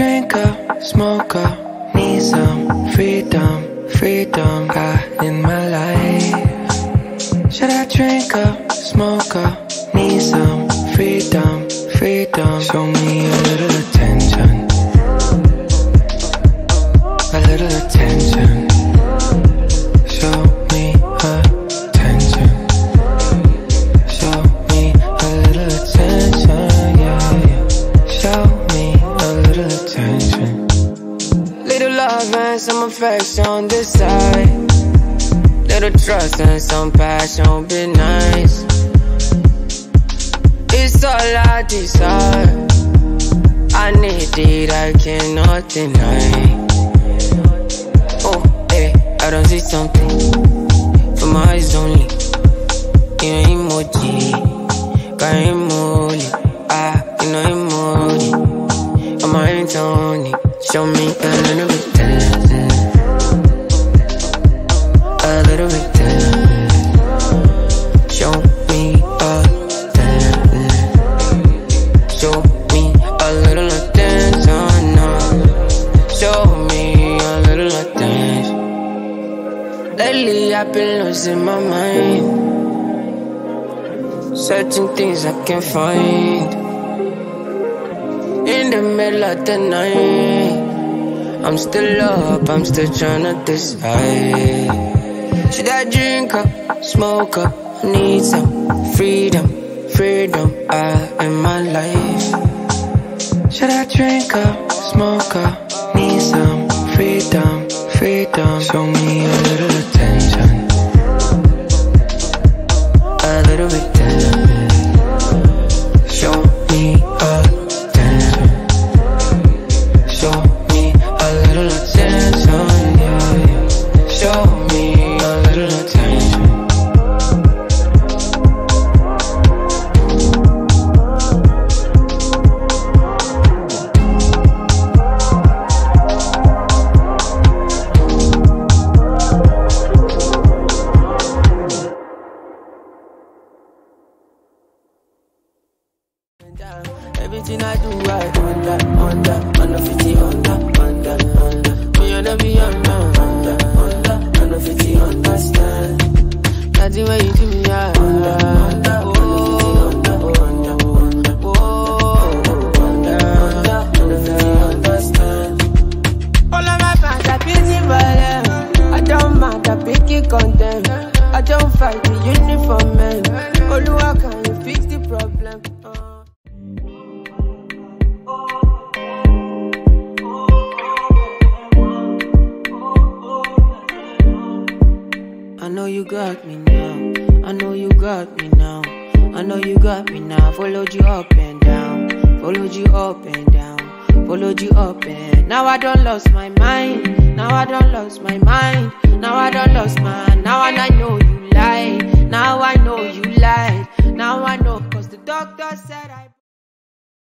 drink up, smoke up, need some freedom, freedom in my life? Should I drink up, smoke up, need some freedom, freedom? Show me a little attention, a little attention. Show me attention, show me a little attention, yeah, yeah. Show me a little attention. Little love and some affection on this side, little trust and some passion, be nice. It's all I desire, I need it, I cannot deny. Oh, hey, I don't see something from my eyes only. You know emoji, got emoji, you know emoji. I'm my Tony, show me a little bit dancing, a little bit dancing. Show me a dancing, show me a little attention, show me a little attention. Lately I've been losing my mind, searching things I can't find. In the middle of the night, I'm still up, I'm still tryna decide. Should I drink up, smoke up, need some freedom, freedom in my life? Should I drink up, smoke up, need some freedom, freedom? Show me a little attention, a little bit tender. Show me attention, show me a little attention, yeah, yeah. Show me a little attention. Everything I do, I under 50, under. When you know me, under 50, understand. Nothing when you do me, understand. All of my fans are busy violent. I don't mind, I pick it content. I don't fight the uniform man. Oluwa, can you fix the problem? I know you got me now, I know you got me now, I know you got me now. Followed you up and down, followed you up and down, followed you up and now I don't lost my mind, now I don't lost my mind, now I don't lost my, now and I know you lied, now I know you lied, now I know, cause the doctor said I